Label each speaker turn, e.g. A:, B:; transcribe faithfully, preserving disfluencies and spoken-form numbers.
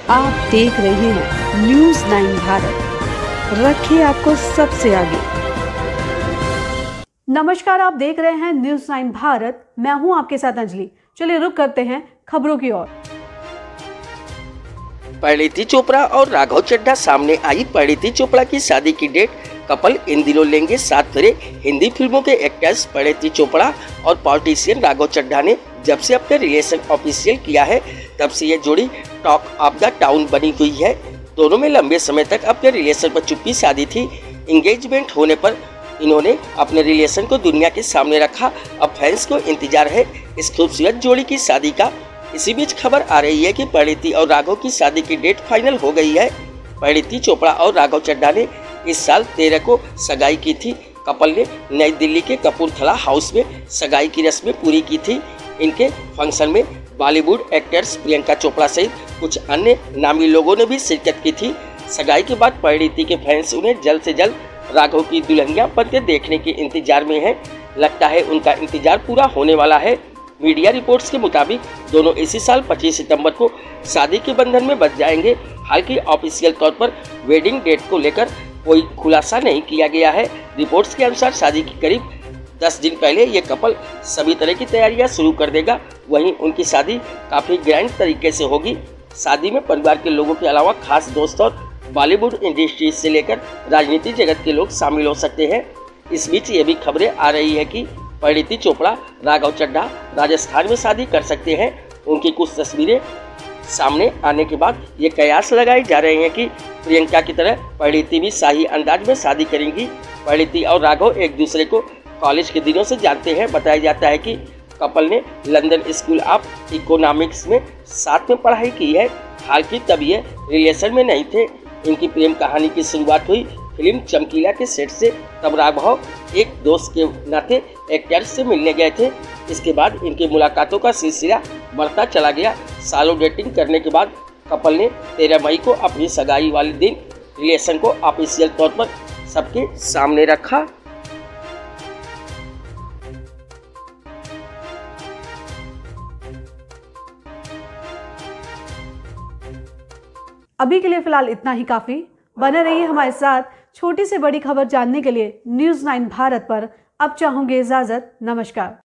A: आप देख रहे हैं न्यूज़ नाइन भारत, रखिए आपको सबसे आगे। नमस्कार, आप देख रहे हैं न्यूज़ नाइन भारत, मैं हूं आपके साथ अंजलि। चलिए रुक करते हैं खबरों की ओर।
B: परिणीति चोपड़ा और राघव चड्ढा सामने आई। परिणीति चोपड़ा की शादी की डेट, कपल इन दिनों लेंगे सात फेरे। हिंदी फिल्मों के एक्टर्स परिणीति चोपड़ा और पॉलिटिशियन राघव चड्ढा ने जब से अपने रिलेशन ऑफिशियल किया है, तब से ये जोड़ी टॉक ऑफ द टाउन बनी हुई है। दोनों में लंबे समय तक अपने रिलेशन पर चुप्पी साधी थी। एंगेजमेंट होने पर इन्होंने अपने रिलेशन को दुनिया के सामने रखा। अब फैंस को इंतजार है इस खूबसूरत जोड़ी की शादी का। इसी बीच खबर आ रही है कि परिणीति और राघव की शादी की डेट फाइनल हो गई है। परिणीति चोपड़ा और राघव चड्ढा ने इस साल तेरह को सगाई की थी। कपल ने नई दिल्ली के कपूरथला हाउस में सगाई की रस्में पूरी की थी। इनके फंक्शन में बॉलीवुड एक्टर्स प्रियंका चोपड़ा सहित कुछ अन्य नामी लोगों ने भी शिरकत की थी। सगाई के बाद परिणीति के फैंस उन्हें जल्द से जल्द राघव की दुल्हनिया बनते देखने के इंतजार में हैं। लगता है उनका इंतजार पूरा होने वाला है। मीडिया रिपोर्ट्स के मुताबिक दोनों इसी साल पच्चीस सितंबर को शादी के बंधन में बंध जाएंगे। हालांकि ऑफिशियल तौर पर वेडिंग डेट को लेकर कोई खुलासा नहीं किया गया है। रिपोर्ट्स के अनुसार शादी के करीब दस दिन पहले ये कपल सभी तरह की तैयारियां शुरू कर देगा। वहीं उनकी शादी काफ़ी ग्रैंड तरीके से होगी। शादी में परिवार के लोगों के अलावा खास दोस्त और बॉलीवुड इंडस्ट्री से लेकर राजनीति जगत के लोग शामिल हो सकते हैं। इस बीच ये भी खबरें आ रही है कि परिणीति चोपड़ा राघव चड्ढा राजस्थान में शादी कर सकते हैं। उनकी कुछ तस्वीरें सामने आने के बाद ये कयास लगाए जा रहे हैं कि प्रियंका की तरह परिणीति भी शाही अंदाज में शादी करेंगी। परिणीति और राघव एक दूसरे को कॉलेज के दिनों से जानते हैं। बताया जाता है कि कपल ने लंदन स्कूल ऑफ इकोनॉमिक्स में साथ में पढ़ाई की है। हालांकि तब ये रिलेशन में नहीं थे। इनकी प्रेम कहानी की शुरुआत हुई फिल्म चमकीला के सेट से। तब राघव एक दोस्त के नाते एक्टर्स से मिलने गए थे। इसके बाद इनकी मुलाकातों का सिलसिला बढ़ता चला गया। सालों डेटिंग करने के बाद कपल ने तेरह मई को अपनी सगाई वाले दिन रिलेशन को ऑफिशियल तौर पर सबके सामने रखा।
A: अभी के लिए फिलहाल इतना ही काफी। बने रहिए हमारे साथ। छोटी से बड़ी खबर जानने के लिए न्यूज़ नाइन भारत पर अब चाहूंगी इजाजत। नमस्कार।